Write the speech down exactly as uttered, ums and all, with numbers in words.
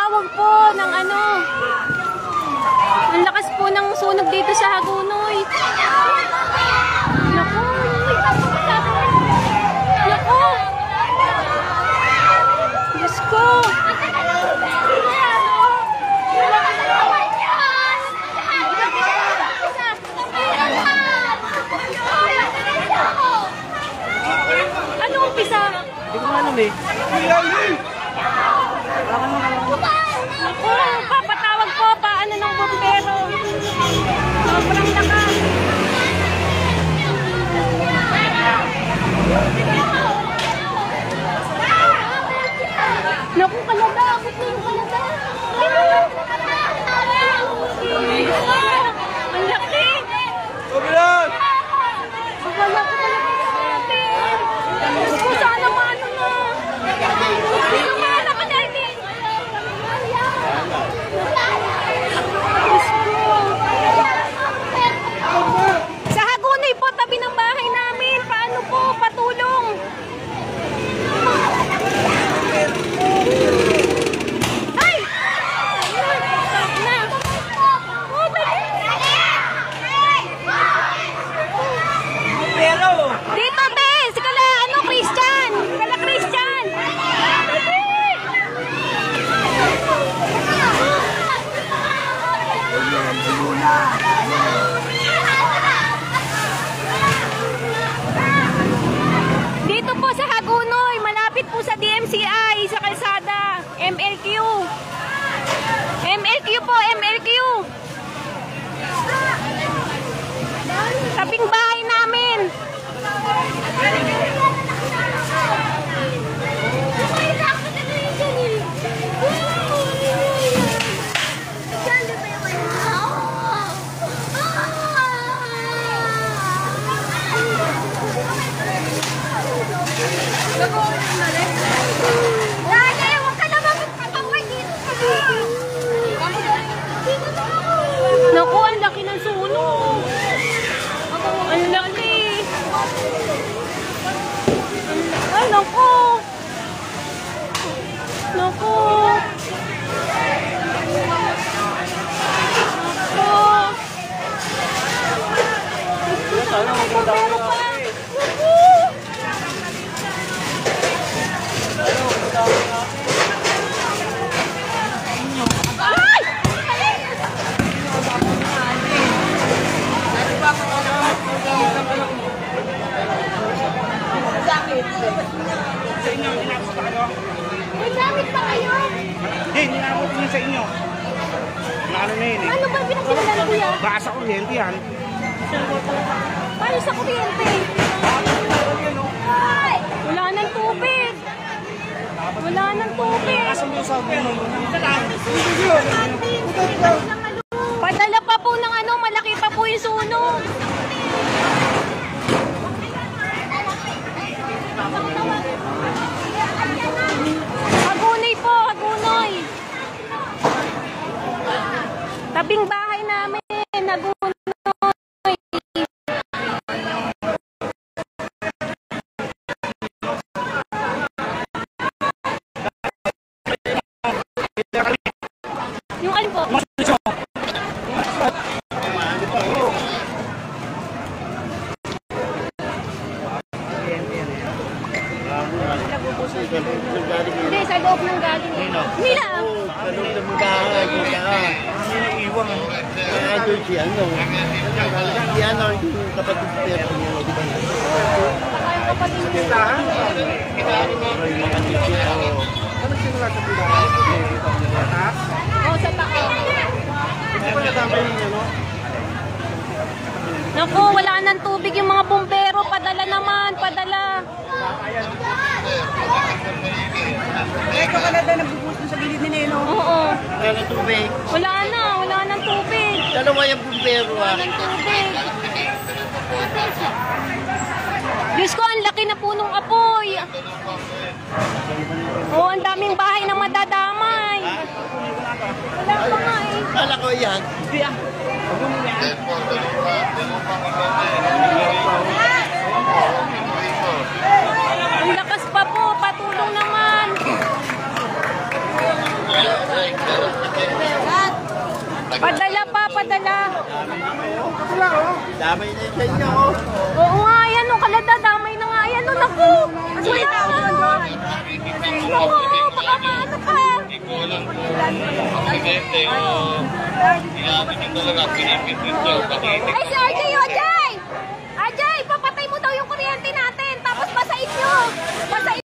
Papatawag po ng ano. Ang lakas po ng sunog dito sa Hagunoy. Naku, naku. Diyos ko. Ano umpisa? Hindi ko alam eh. Naku, papatawag po pa ano ng bombero. Sobrang lakas. Naku, kalada. Akot na yung kalada. Ang laki. Sobrang! Wala ko talaga natin. Kung saan naman ano na. Sino mahala ka natin? Sa Hagunoy po, tabi ng bahay namin. Paano po? Patulong. Ay! Na. Oh, dali. Pero! Dito, te! Si Kala, ano, Christian! Kala Christian! Dito po sa Hagunoy, malapit po sa D M C I, sa kalsada, M L Q. M L Q po, M L Q. Tabing bahay namin. Dali, huwag ka naman magpapaway dito. Naku, ang laki ng sunog. Ang laki. Ay, naku. Naku. Naku. Pero pa. Naku. Ay! Sa inyo, ninabot pa kayo? May gamit pa kayo? Hindi, ninabot niyo sa inyo. Ano na yun eh? Ano ba pinagsimulan kuya? Baka sa kuryente yan. Paano sa kuryente? Wala nang tubig. Wala nang tubig. Kasan mo sa ano? Padala pa po ng ano, malaki pa po yung sunog. Hagunoy po, Hagunoy. Tabing bahay namin, Hagunoy. Yung alin po? Hindi, sa loob ng galing. Hindi lang. Sa loob ng bahay, yung saan. Hindi iwan. Kaya doon si ano. Si ano, yung kapatid pero niya, di ba? Kaya kapatid mo. Tindahan? Yung mga titi, oo. Ano simula sa tindahan? Taas? Oo, sa taas. Hindi pa natapay ninyo, no? Naku, wala nang tubig yung mga bumbero. Padala naman, padala. Ikaw ka na tayo nagbubuhos sa gilid ni Neno. Oo. Wala ng tubig. Wala na, wala nang tubig. Dalawa yung bumbero ah. Wala nang tubig. Diyos ko, ang laki na punong apoy. Oo, ang daming bahay na madadamay. Wala pa nga eh. Kala ko yan. Hindi ah. Ang lakas pa po, patulong naman. nagpapadala. Damay na yun sa inyo, oh. Oo nga, yan, no, kalada, damay na nga, yan, no, naku. Wala nga. Naku, baka maano pa. Ay, si R J, R J! R J, papatay mo daw yung kuryente natin, tapos basahin nyo. Basahin